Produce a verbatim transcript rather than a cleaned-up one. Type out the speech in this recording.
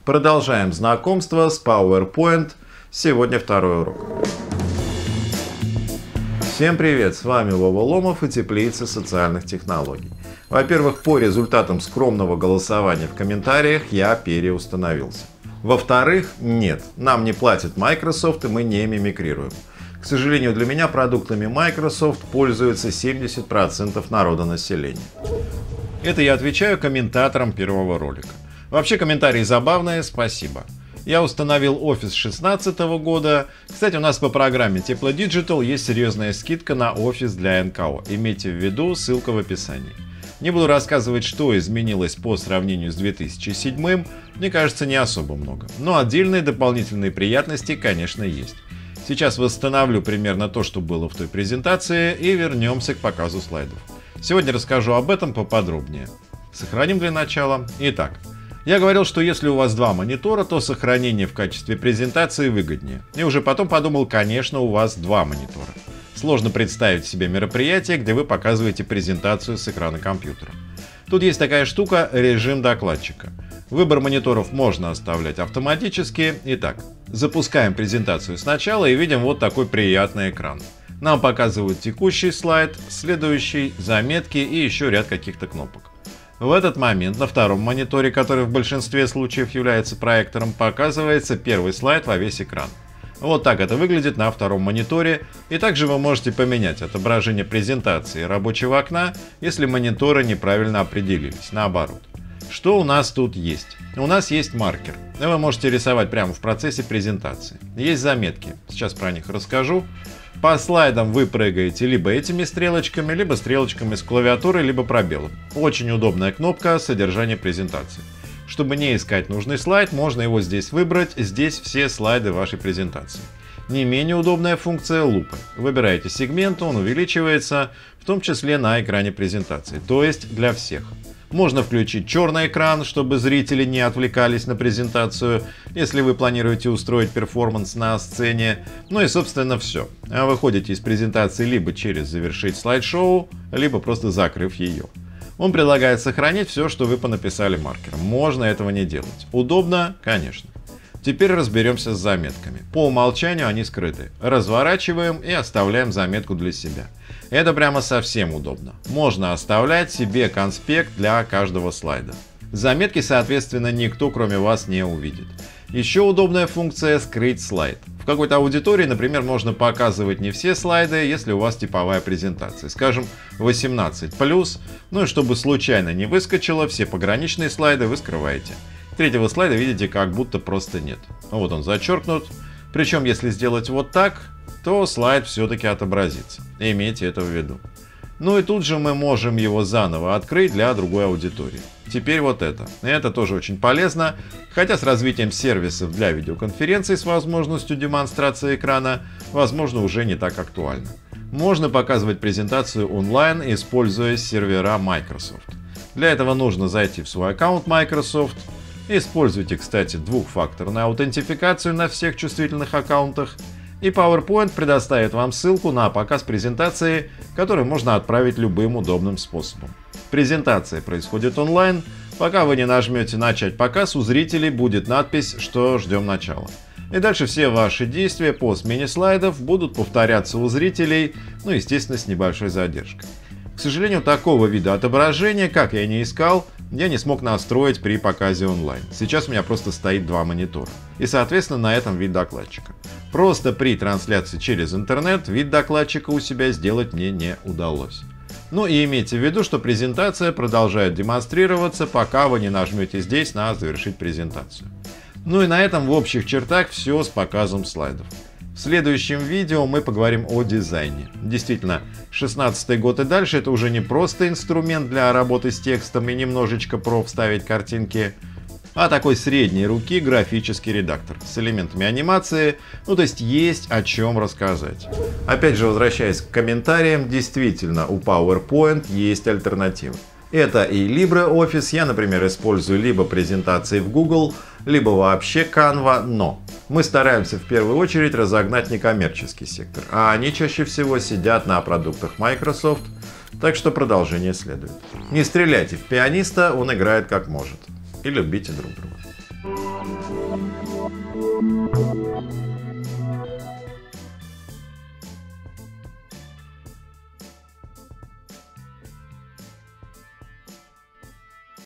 Продолжаем знакомство с PowerPoint. Сегодня второй урок. Всем привет, с вами Вова Ломов и Теплица социальных технологий. Во-первых, по результатам скромного голосования в комментариях я переустановился. Во-вторых, нет, нам не платит Microsoft и мы не мимикрируем. К сожалению, для меня продуктами Microsoft пользуется семьдесят процентов народонаселения. Это я отвечаю комментаторам первого ролика. Вообще комментарии забавные, спасибо. Я установил Office две тысячи шестнадцатого года. Кстати, у нас по программе Тепло Digital есть серьезная скидка на Office для эн ка о. Имейте в виду, ссылка в описании. Не буду рассказывать, что изменилось по сравнению с две тысячи седьмым. Мне кажется, не особо много. Но отдельные дополнительные приятности, конечно, есть. Сейчас восстановлю примерно то, что было в той презентации, и вернемся к показу слайдов. Сегодня расскажу об этом поподробнее. Сохраним для начала. Итак, я говорил, что если у вас два монитора, то сохранение в качестве презентации выгоднее. И уже потом подумал, конечно, у вас два монитора. Сложно представить себе мероприятие, где вы показываете презентацию с экрана компьютера. Тут есть такая штука — режим докладчика. Выбор мониторов можно оставлять автоматически. Итак, запускаем презентацию сначала и видим вот такой приятный экран. Нам показывают текущий слайд, следующий, заметки и еще ряд каких-то кнопок. В этот момент на втором мониторе, который в большинстве случаев является проектором, показывается первый слайд во весь экран. Вот так это выглядит на втором мониторе, и также вы можете поменять отображение презентации рабочего окна, если мониторы неправильно определились, наоборот. Что у нас тут есть? У нас есть маркер. Вы можете рисовать прямо в процессе презентации. Есть заметки, сейчас про них расскажу. По слайдам вы прыгаете либо этими стрелочками, либо стрелочками с клавиатуры, либо пробелом. Очень удобная кнопка «Содержание презентации». Чтобы не искать нужный слайд, можно его здесь выбрать. Здесь все слайды вашей презентации. Не менее удобная функция лупы. Выбираете сегмент, он увеличивается, в том числе на экране презентации, то есть для всех. Можно включить черный экран, чтобы зрители не отвлекались на презентацию, если вы планируете устроить перформанс на сцене. Ну и собственно все. Выходите из презентации либо через «Завершить слайд-шоу», либо просто закрыв ее. Он предлагает сохранить все, что вы понаписали маркером. Можно этого не делать. Удобно? Конечно. Теперь разберемся с заметками. По умолчанию они скрыты. Разворачиваем и оставляем заметку для себя. Это прямо совсем удобно. Можно оставлять себе конспект для каждого слайда. Заметки, соответственно, никто кроме вас не увидит. Еще удобная функция — скрыть слайд. В какой-то аудитории, например, можно показывать не все слайды, если у вас типовая презентация, скажем, восемнадцать плюс, ну и чтобы случайно не выскочило, все пограничные слайды вы скрываете. Третьего слайда, видите, как будто просто нет. Вот он зачеркнут. Причем, если сделать вот так, то слайд все-таки отобразится. Имейте это в виду. Ну и тут же мы можем его заново открыть для другой аудитории. Теперь вот это. Это тоже очень полезно, хотя с развитием сервисов для видеоконференций с возможностью демонстрации экрана, возможно, уже не так актуально. Можно показывать презентацию онлайн, используя сервера Microsoft. Для этого нужно зайти в свой аккаунт Microsoft. Используйте, кстати, двухфакторную аутентификацию на всех чувствительных аккаунтах. И PowerPoint предоставит вам ссылку на показ презентации, которую можно отправить любым удобным способом. Презентация происходит онлайн. Пока вы не нажмете «Начать показ», у зрителей будет надпись, что ждем начала. И дальше все ваши действия по смене слайдов будут повторяться у зрителей, ну, естественно, с небольшой задержкой. К сожалению, такого вида отображения, как я не искал, я не смог настроить при показе онлайн. Сейчас у меня просто стоит два монитора. И, соответственно, на этом вид докладчика. Просто при трансляции через интернет вид докладчика у себя сделать мне не удалось. Ну и имейте в виду, что презентация продолжает демонстрироваться, пока вы не нажмете здесь на «Завершить презентацию». Ну и на этом в общих чертах все с показом слайдов. В следующем видео мы поговорим о дизайне. Действительно, шестнадцатый год и дальше — это уже не просто инструмент для работы с текстом и немножечко про вставить картинки, а такой средней руки графический редактор с элементами анимации, ну то есть есть о чем рассказать. Опять же, возвращаясь к комментариям, действительно у PowerPoint есть альтернативы. Это и LibreOffice, я, например, использую либо презентации в Google, либо вообще Canva, но мы стараемся в первую очередь разогнать некоммерческий сектор, а они чаще всего сидят на продуктах Microsoft, так что продолжение следует. Не стреляйте в пианиста, он играет как может. И любите друг друга.